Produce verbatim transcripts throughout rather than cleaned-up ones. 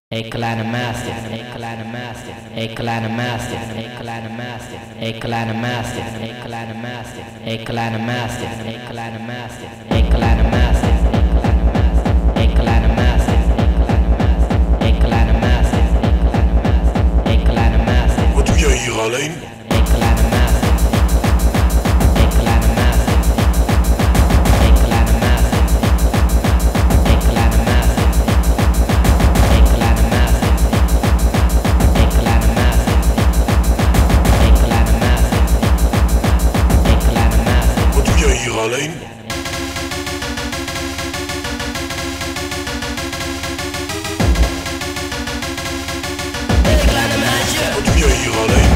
Hey kleine meisje, hey kleine meisje, hey kleine meisje, hey kleine meisje, hey kleine meisje, hey kleine meisje, hey kleine meisje, hey kleine meisje, hey kleine meisje, hey kleine meisje, hey kleine meisje, hey kleine meisje. Wat doe jij hier alleen? Hey kleine meisje, hey kleine meisje, hey kleine meisje, hey kleine meisje. Wat doe jij hier alleen? Hey kleine meisje, Wat doe jij hier alleen?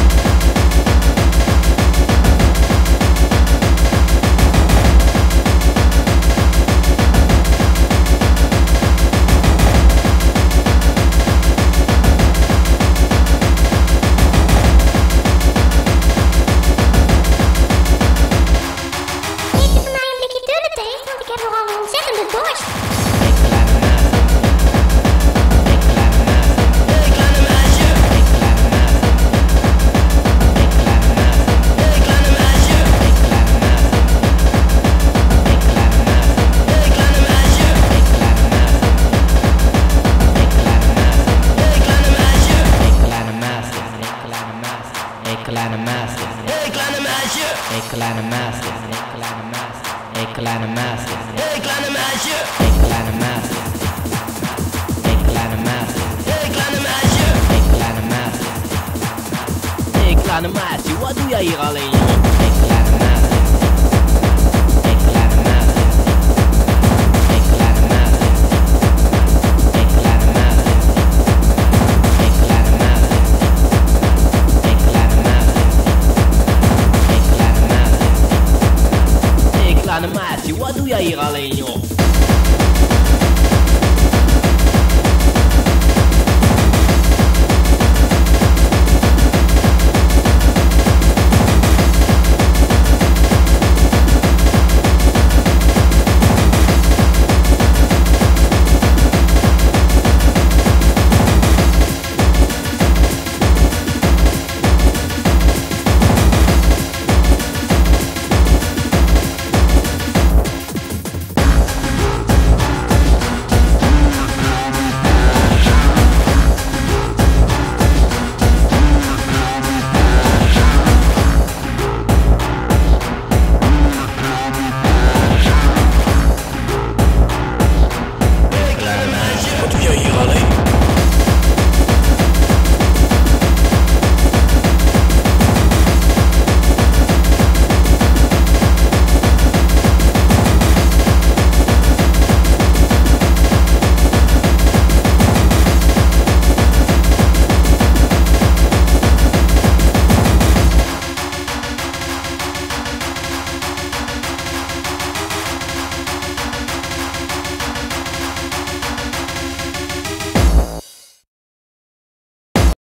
Weet je van mij een blikje dunne thee? Want ik heb nogal een ontzettende dorst. hey kleine meisje, hey kleine meisje, hey kleine meisje, hey kleine meisje, Hey kleine meisje, hey kleine meisje, hey kleine meisje, hey kleine meisje, hey kleine meisje, hey kleine meisje, hey kleine meisje, hey kleine meisje, hey kleine meisje, hey kleine meisje, hey kleine meisje, wat doe jij hier alleen? hey kleine meisje, hey kleine meisje, hey kleine meisje, hey kleine meisje, hey kleine meisje, hey kleine meisje, hey kleine meisje. Hey kleine meisje, wat doe jij hier alleen joh?